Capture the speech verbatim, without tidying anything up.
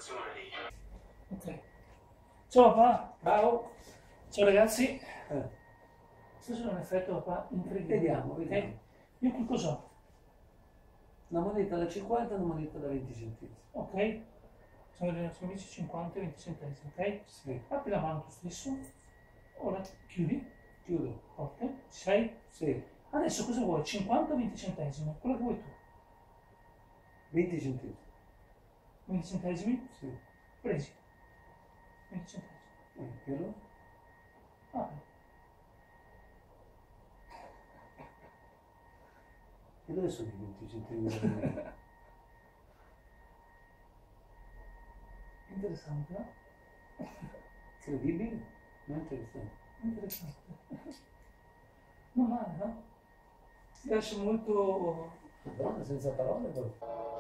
Ok. Ciao papà. Ciao. Ciao ragazzi. Eh, Questo è un effetto papà incredibile. Vediamo, ok? vediamo. Io che cos'ho? Una moneta da cinquanta e una moneta da venti centesimi. Ok? Sono delle nostre amici cinquanta e venti centesimi, ok? Sì. Apri la mano tu stesso. Ora chiudi. Chiudo. Forte. Ci sei? Sì. Adesso cosa vuoi? cinquanta o venti centesimi? Quello che vuoi tu. venti centesimi. venti centesimi? Sì. Presi. venti centesimi. Eh, però? Apri. E dove sono i venti centesimi? Interessante, no? Incredibile? Non interessante. Interessante. Non male, no? Si lascia molto... Madonna, senza parole, però.